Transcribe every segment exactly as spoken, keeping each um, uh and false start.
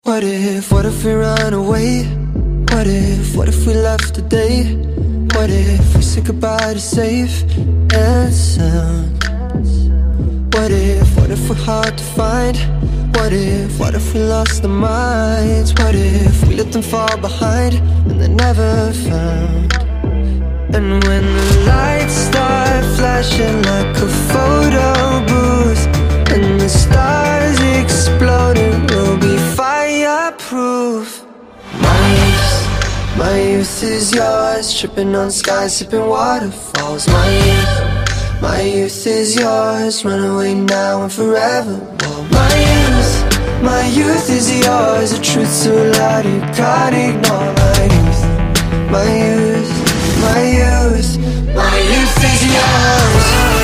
What if, what if we run away? What if, what if we left today? What if we said goodbye to safe and sound? What if, what if we're hard to find? What if, what if we lost our minds? What if we let them fall behind and they're never found? And when the lights start flashing like a photo booth and the stars exploding, we'll be fireproof. My youth, my youth is yours, tripping on skies, sipping waterfalls. My youth, my youth is yours, run away now and forever. Whoa. My youth, my youth is yours, the truth so loud you can't ignore. My youth, my youth, my youth, my youth is yours.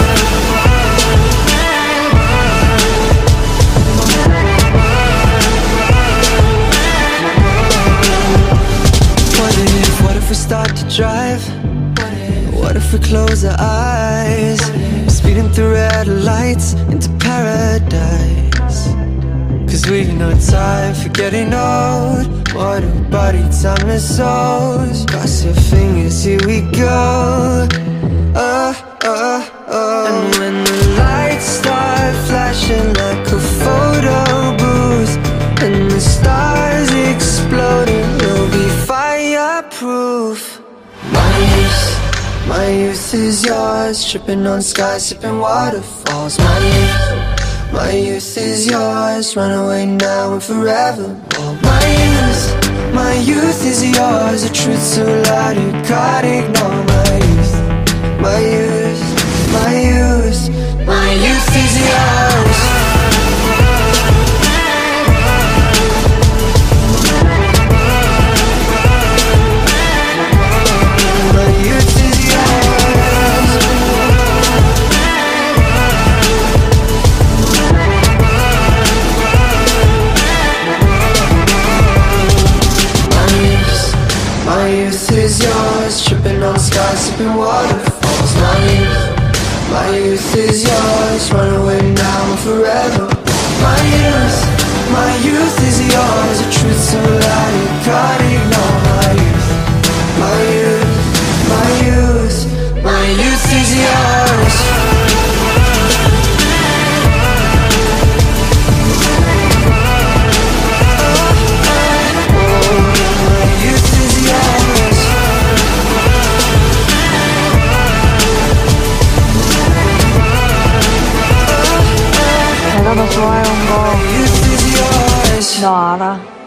What if, what if we start to drive? What if we close our eyes? Speeding through red lights into paradise. Cause we've no time for getting old. What a body, timeless souls. Cross your fingers, here we go. Oh, oh, oh. And when the lights start flashing like a photo booth and the stars exploding, we'll be fireproof. My youth, my youth is yours, tripping on skies, sipping waterfalls. My youth, my youth is yours, run away now and forever. Whoa. My youth, my youth is yours, the truth so loud you can't ignore. My youth, my youth, my youth, my youth is yours. My youth is yours, tripping on skies, sipping waterfalls. My youth, my youth is yours, run away now and forever. My youth, my youth is yours, the truth so loud you can't ignore. My youth, my youth, my youth, my youth is yours. 내가 더 좋아해온 거 너 알아.